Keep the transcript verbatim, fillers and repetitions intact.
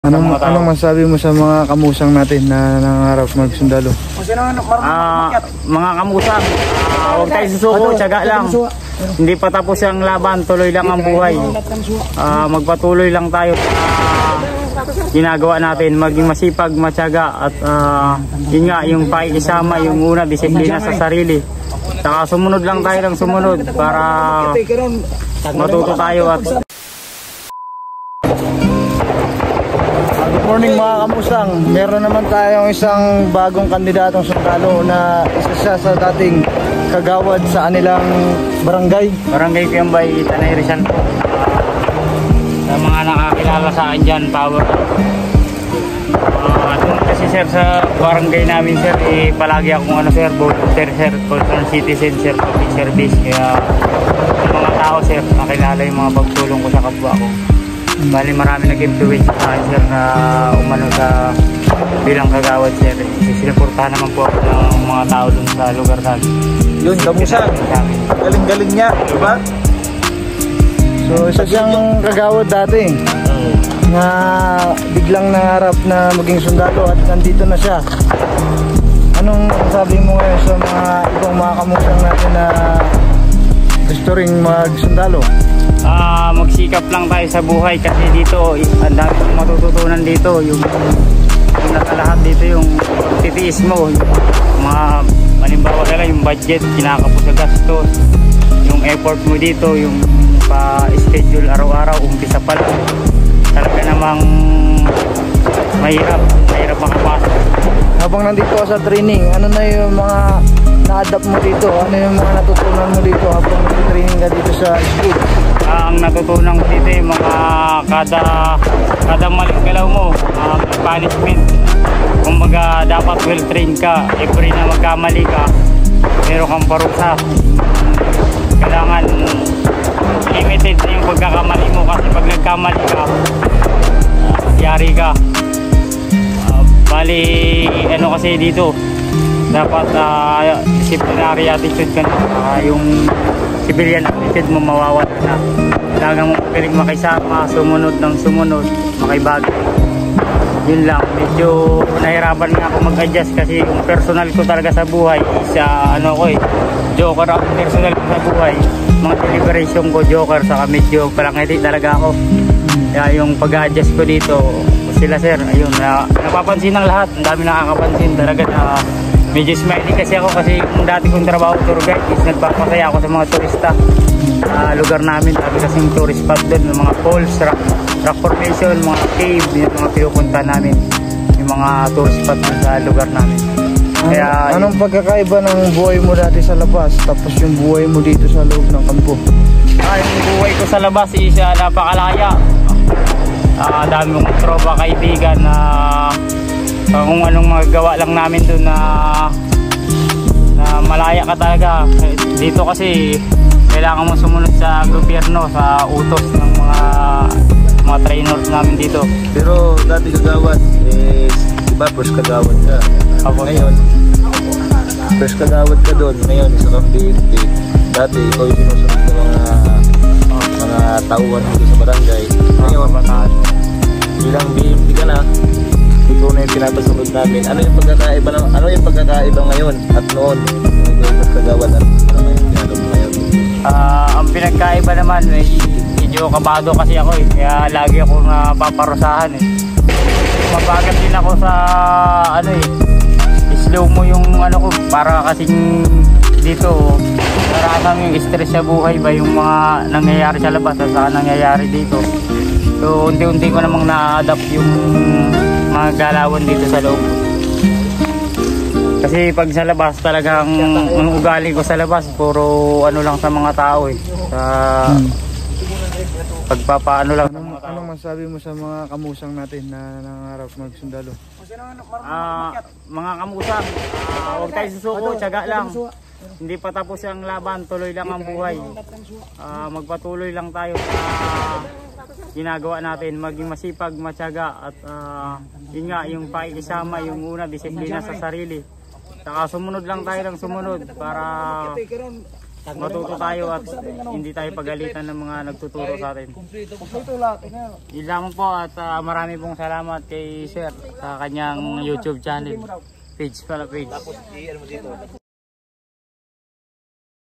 Anong, anong masabi mo sa mga kamusang natin na nangangarap magsundalo? Uh, mga kamusang, uh, huwag tayo susuko, tiyaga lang. Hindi pa tapos ang laban, tuloy lang ang buhay. Uh, magpatuloy lang tayo sa uh, ginagawa natin, maging masipag, matyaga. At uh, yun nga, yung pakikisama, yung una, disiplina sa sarili. Saka sumunod lang tayo ng sumunod para matuto tayo at good morning mga kamusang. Meron naman tayong isang bagong kandidatong sundalo na isa siya sa dating kagawad sa anilang barangay. Barangay Piambay, Tanay Rizal po. Sa mga nakakilala sa akin dyan, power. Uh, doon kasi sir sa barangay namin sir, eh, palagi akong ano sir, volunteer sir, concerned citizen sir, public service. Kaya yung mga tao sir, nakilala yung mga pagtulong ko sa kapwa ko. Bali marami nag-influence sa akin sir na umano sa bilang kagawad sir. Sinuportahan naman po ako ng mga tao dun sa lugar namin. Yun, kamusta? Galing-galing niya, diba? So isa siyang kagawad dati hmm. na biglang nangarap na maging sundalo at nandito na siya. Anong sabi mo ngayon sa mga ibang mga kamusang natin na gusto ring magsundalo? Uh, magsikap lang tayo sa buhay kasi dito ang dami kong matututunan dito. Yung, yung nasa lahat dito yung titiis mo, yung mga malimbawa talaga yung budget, kinakapos sa gastos, yung effort mo dito, yung pa-schedule araw-araw, umpisa pa lang talaga namang mahirap, mahirap makapasok. Habang nandito ka sa training, ano na yung mga na-adapt mo dito? Ano yung mga natutunan mo dito habang nag-training ka dito sa school? Uh, ang natutunan ko dito yung mga kada kada maling galaw mo, uh, punishment. Kumbaga dapat well trained ka, every na magkamali ka meron kang parusa. Kailangan limited na yung pagkakamali mo kasi pag nagkamali ka uh, yari ka. uh, bali ano kasi dito dapat uh, disciplinary attitude ka na, uh, yung civilian attitude mo mawawala na. Kailangan mo piling makisama, sumunod ng sumunod, makibagay. Yun lang, medyo nahirapan nga ako mag-adjust kasi yung personal ko talaga sa buhay is uh, ano ko eh, joker ako personal ko sa buhay. Mga deliberation ko joker, saka medyo palangiti talaga ako. Kaya yung pag-adjust ko dito, sila sir, ayun, na, napapansin ng lahat, ang dami nakakapansin talaga na medyo smiley kasi ako kasi yung dati kong trabaho tour guide is nagpapasaya ako sa mga turista sa uh, lugar namin. Sabi kasing tourist spot doon, yung mga falls, rock, rock formation, mga cave, yung mga pinupunta namin, yung mga tourist spot doon sa lugar namin. Kaya, An anong pagkakaiba ng buhay mo dati sa labas tapos yung buhay mo dito sa loob ng kampo? Ah, yung buhay ko sa labas is uh, napakalaya. Uh, dami kong tropa, kaibigan na uh, kung anong magagawa lang namin doon na, na malaya ka talaga. Dito kasi kailangan mo sumunod sa gobyerno, sa utos ng mga mga trainers namin dito. Pero dati kagawad, eh, diba first kagawad ka? Ako ngayon, first kagawad ka doon, ngayon isa kang B N P. Dati ikaw yung sinusunod ng mga oh, mga tauhan dito sa barangay. Ngayon, bilang B M P ka na, ito na yung pinapasunod namin. Ano yung pagkakaiba ng, ano yung pagkakaiba ngayon at noon? Ikaw yung kagawad at ano ngayon ginagawa mo ngayon? Uh, ang pinagkaiba naman, eh, medyo kabado kasi ako eh. Kaya lagi ako napaparusahan eh. Mabagat din ako sa ano eh, slow mo yung ano ko, para kasing dito narasam yung stress sa buhay ba, yung mga nangyayari sa labas at saka nangyayari dito. So unti-unti ko namang na-adapt yung mga galawan dito sa loob. Kasi pag sa labas talagang ang ugali ko sa labas puro ano lang sa mga tao eh, sa hmm. pagpapaano lang. Anong, anong masabi mo sa mga kamusang natin na nangangarap magsundalo? Uh, mga kamusang, uh, huwag tayo susuko, tiyaga lang. Hindi pa tapos ang laban, tuloy lang ang buhay. Uh, magpatuloy lang tayo sa ginagawa natin, maging masipag, matyaga. At uh, yun nga, yung pakikisama, yung una, disiplina sa sarili. Saka sumunod lang tayo ng sumunod para matuto tayo at hindi tayo pagalitan ng mga nagtuturo sa atin. Kompleto lahat. Yun lamang po at uh, marami pong salamat kay Sir sa kanyang YouTube channel. Page pala page.